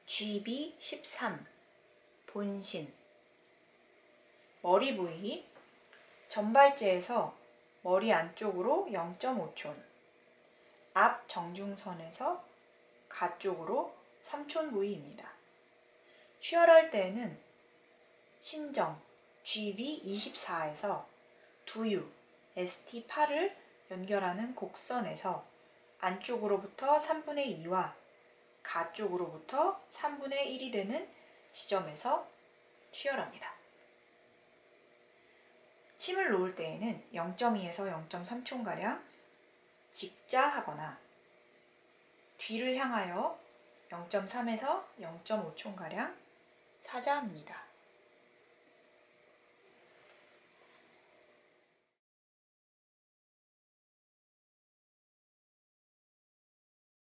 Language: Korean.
GB13 본신. 머리 부위 전발제에서 머리 안쪽으로 0.5촌, 앞 정중선에서 가쪽으로 3촌 부위입니다. 취혈할 때에는 신정 GB24에서 두유 ST8을 연결하는 곡선에서 안쪽으로부터 3분의 2와 가쪽으로부터 3분의 1이 되는 지점에서 취혈합니다. 침을 놓을 때에는 0.2에서 0.3촌가량 직자하거나 뒤를 향하여 0.3에서 0.5촌가량 사자합니다.